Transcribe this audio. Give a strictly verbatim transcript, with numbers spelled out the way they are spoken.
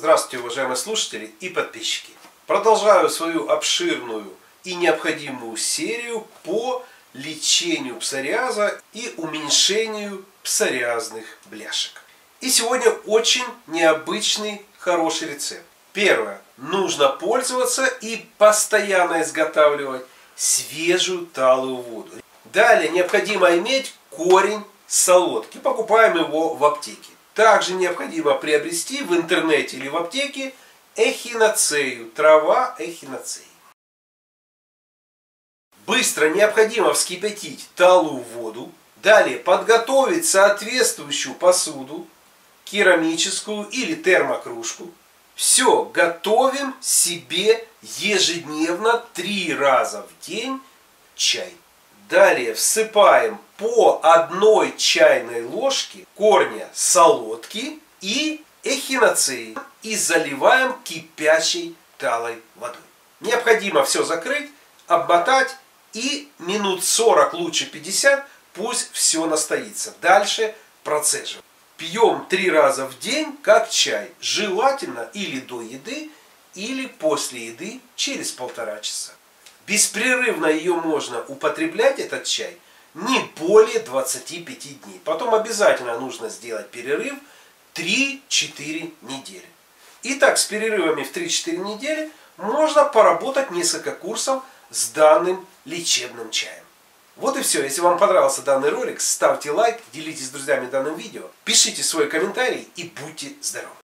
Здравствуйте, уважаемые слушатели и подписчики. Продолжаю свою обширную и необходимую серию по лечению псориаза и уменьшению псориазных бляшек. И сегодня очень необычный, хороший рецепт. Первое. Нужно пользоваться и постоянно изготавливать свежую талую воду. Далее необходимо иметь корень солодки. Покупаем его в аптеке. Также необходимо приобрести в интернете или в аптеке эхиноцею, трава эхиноцеи. Быстро необходимо вскипятить талую воду. Далее подготовить соответствующую посуду, керамическую или термокружку. Все, готовим себе ежедневно три раза в день чай. Далее всыпаем по одной чайной ложке корня солодки и эхиноцеи и заливаем кипящей талой водой. Необходимо все закрыть, обмотать и минут сорок, лучше пятьдесят, пусть все настоится. Дальше процеживаем. Пьем три раза в день как чай. Желательно или до еды, или после еды через полтора часа. Беспрерывно ее можно употреблять, этот чай, не более двадцати пяти дней. Потом обязательно нужно сделать перерыв три-четыре недели. Итак, с перерывами в три-четыре недели можно поработать несколько курсов с данным лечебным чаем. Вот и все. Если вам понравился данный ролик, ставьте лайк, делитесь с друзьями данным видео, пишите свой комментарий и будьте здоровы!